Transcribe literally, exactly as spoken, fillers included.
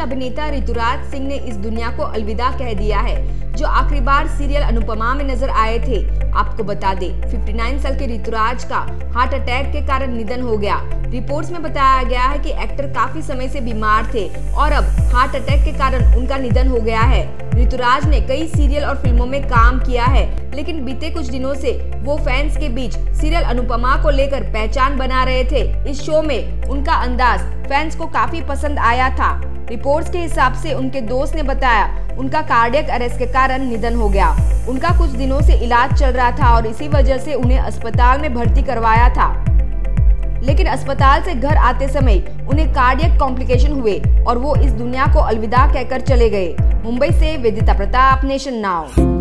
अभिनेता ऋतुराज सिंह ने इस दुनिया को अलविदा कह दिया है, जो आखिरी बार सीरियल अनुपमा में नजर आए थे। आपको बता दें, उनसठ साल के ऋतुराज का हार्ट अटैक के कारण निधन हो गया। रिपोर्ट्स में बताया गया है कि एक्टर काफी समय से बीमार थे और अब हार्ट अटैक के कारण उनका निधन हो गया है। ऋतुराज ने कई सीरियल और फिल्मों में काम किया है, लेकिन बीते कुछ दिनों से वो फैंस के बीच सीरियल अनुपमा को लेकर पहचान बना रहे थे। इस शो में उनका अंदाज फैंस को काफी पसंद आया था। रिपोर्ट्स के हिसाब से उनके दोस्त ने बताया उनका कार्डियक अरेस्ट के कारण निधन हो गया। उनका कुछ दिनों से इलाज चल रहा था और इसी वजह से उन्हें अस्पताल में भर्ती करवाया था, लेकिन अस्पताल से घर आते समय उन्हें कार्डियक कॉम्प्लिकेशन हुए और वो इस दुनिया को अलविदा कहकर चले गए। मुंबई से वेदिता प्रताप, नेशन नाउ।